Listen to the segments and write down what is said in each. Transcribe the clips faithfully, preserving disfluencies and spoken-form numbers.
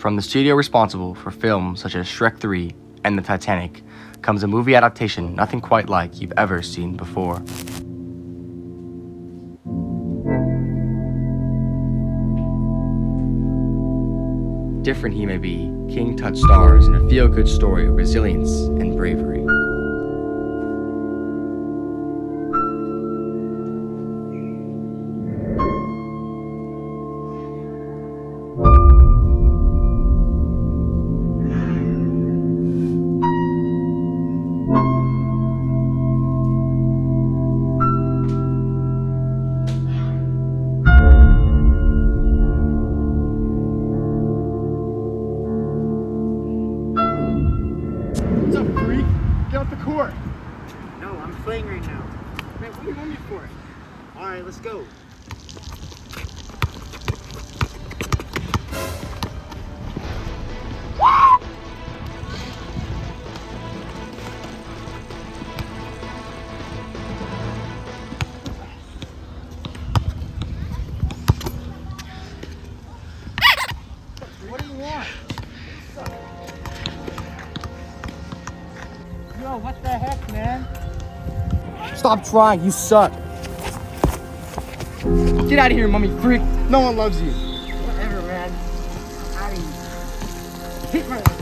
From the studio responsible for films such as Shrek three and The Titanic comes a movie adaptation nothing quite like you've ever seen before. Different he may be, King Tut stars in a feel-good story of resilience and bravery. What's up, freak? Get off the court. No, I'm playing right now. Man, what do you want me for? Alright, let's go. What do you want? Yo, what the heck, man? Stop trying, you suck. Get out of here, mummy freak. No one loves you. Whatever, man. Out of here. Hit my...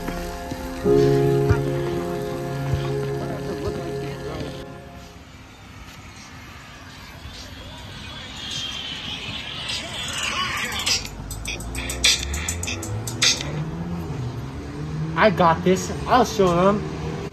I got this. I'll show them.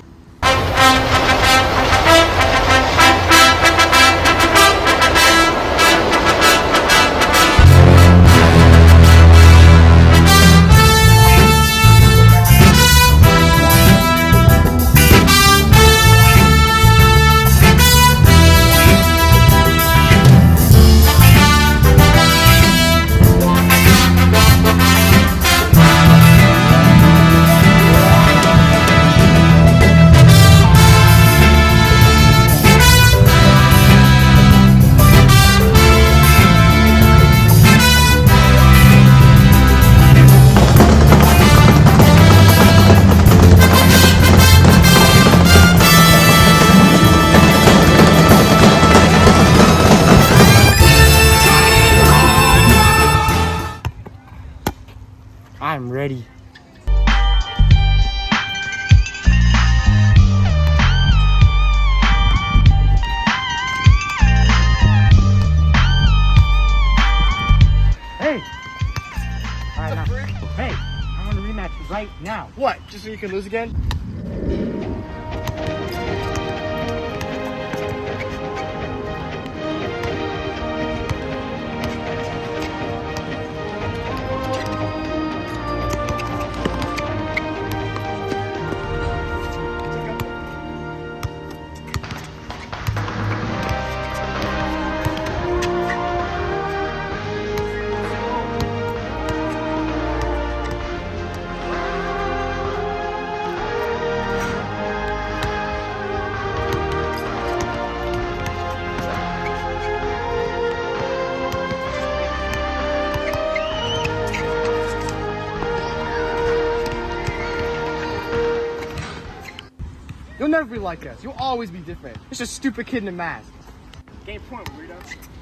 I'm ready. Hey! Alright, now. Hey, I want a rematch right now. What? Just so you can lose again? You'll never be like us. You'll always be different. It's just a stupid kid in a mask. Game point, weirdo.